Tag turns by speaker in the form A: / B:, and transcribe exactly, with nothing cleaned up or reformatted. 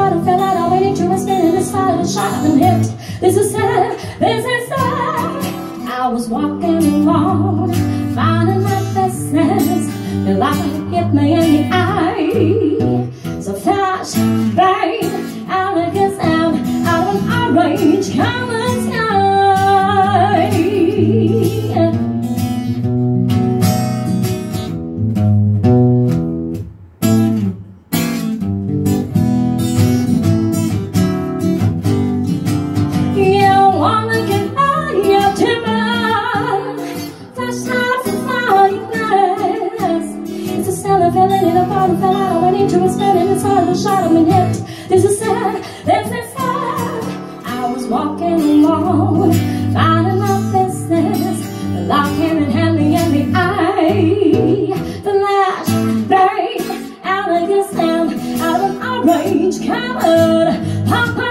A: bottle fell out, I waited to a spin and this fire was shot and hit. This is sad, this is sad. I was walking along, finding my business, the light hit me in the eye. So flash, bang, out of his hand, out of an orange common sky. You wanna get out your timber, flash out for fireness. It's a cellar feeling in a bottle fell out, I went into a spin and it's hard to shot him and hit. This is sad, this is sad. I was walking along, finding my business, the lock hand and hand me in the eye. The lash, bang, out of his hand, out of an orange colored pop.